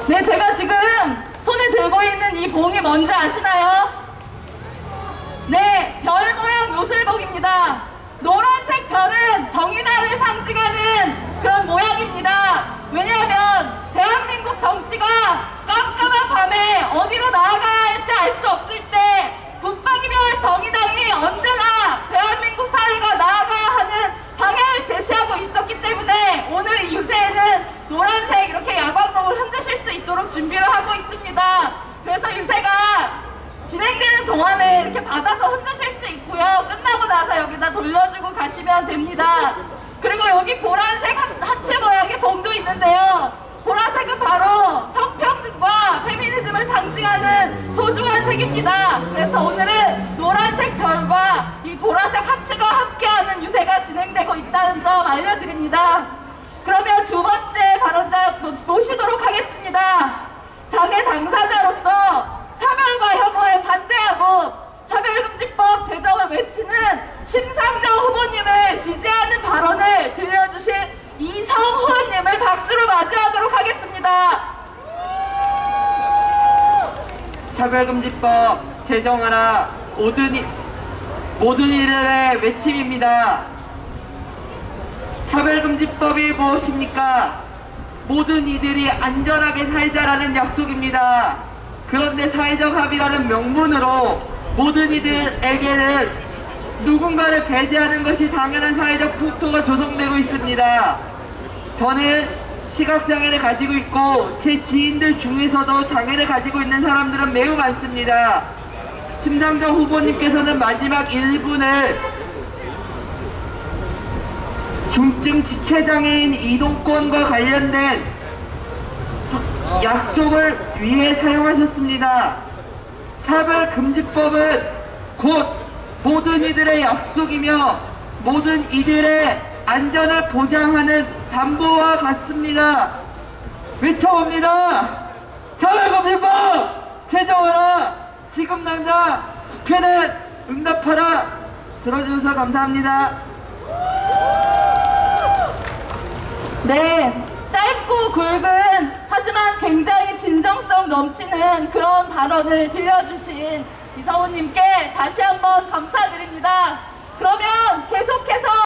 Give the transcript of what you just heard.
네, 제가 지금 손에 들고 있는 이 봉이 뭔지 아시나요? 네, 별 모양 요술봉입니다. 노란색 별은 정의당을 상징하는 그런 모양입니다. 왜냐하면 대한민국 정치가 깜깜한 밤에 어디로 나아가야 할지 알 수 없을 때 북방이별 정의당이 언제나 대한민국 사회가 나아가야 하는 방향을 제시하고 있었기 때문에 오늘 이 유세에는 노란색 이렇게 야광봉을 흔드실 수 있도록 준비를 하고 있습니다. 그래서 유세가 진행되는 동안에 이렇게 받아서 흔드실 수 있고요. 끝나고 나서 여기다 돌려주고 가시면 됩니다. 그리고 여기 보라색 하트 모양의 봉도 있는데요. 보라색은 바로 성평등과 페미니즘을 상징하는 소중한 색입니다. 그래서 오늘은 노란색 별과 이 보라색 하트가 함께하는 유세가 진행되고 있다는 점 알려드립니다. 그러면 두 번째 발언자 모시도록 하겠습니다. 장애 당사자로서 차별과 혐오에 반대하고 차별금지법 제정을 외치는 심상정 후보님을 지지하는 발언을 들려주실 이성호 의원님을 박수로 맞이하도록 하겠습니다. 차별금지법 제정하라 모든 이들의 외침입니다. 차별금지법이 무엇입니까? 모든 이들이 안전하게 살자라는 약속입니다. 그런데 사회적 합의라는 명분으로 모든 이들에게는 누군가를 배제하는 것이 당연한 사회적 풍토가 조성되고 있습니다. 저는 시각장애를 가지고 있고 제 지인들 중에서도 장애를 가지고 있는 사람들은 매우 많습니다. 심상정 후보님께서는 마지막 1분을 중증 지체장애인 이동권과 관련된 약속을 위해 사용하셨습니다. 차별금지법은 곧 모든 이들의 약속이며 모든 이들의 안전을 보장하는 담보와 같습니다. 외쳐봅니다. 차별금지법 제정하라. 지금 당장 국회는 응답하라. 들어주셔서 감사합니다. 네, 짧고 굵은 하지만 굉장히 진정성 넘치는 그런 발언을 들려주신 이성호님께 다시 한번 감사드립니다. 그러면 계속해서